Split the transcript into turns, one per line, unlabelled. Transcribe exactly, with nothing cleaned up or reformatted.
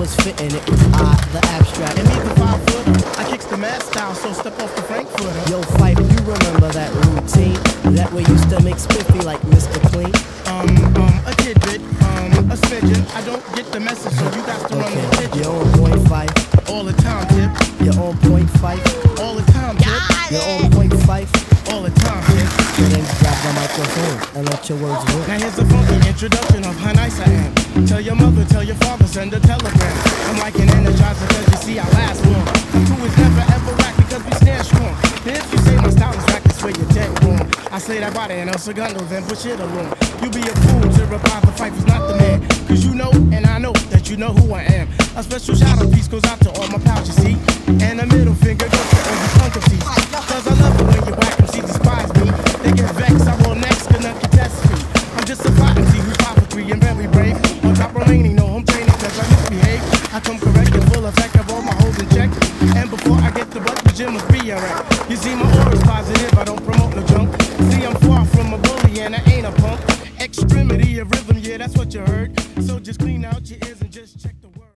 was fitting it. I, the abstract.
And me the five foot, I kicks the mad style, so step off the Frankfurter.
Yo, Fife, you remember that routine? That way used to make spiffy like Mister Clean?
Um, um, a tidbit, um, a smidgen. I don't get the message, so you got to run the
Okay,
kitchen.
you're on point five.
All the time, tip.
You're on point five.
All the time, tip.
You're on point five.
All the time, tip.
So then grab the microphone and let your words rip.
Now here's a funky introduction of how nice I am. Tell your mother, tell your father, send a telegram. I'm like an energizer cause you see I last long. Crew is never ever whack because we stand strong. Then if you say my style is whack, I swear you're dead wrong. I say that body and El Segundo, then push it along. You be a fool to reply the fight is not the man. Cause you know and I know that you know who I am. A special shout out piece goes out to all my pals, you see. And a middle finger goes to all you punk M Cs. Cause I love it when you whack M Cs despise me. They get vexed, I roll next, cause nothing test me. I'm just a fly M C who's five for three and very brave. On top remaining, no home training cause I misbehave. I come correct and full effect of all my hoes in check. And before I get the butt, the gym must be alright. You see my aura's positive, I don't promote no junk. See I'm far from a bully and I ain't a punk. Extremity of rhythm, yeah that's what you heard. So just clean out your ears and just check.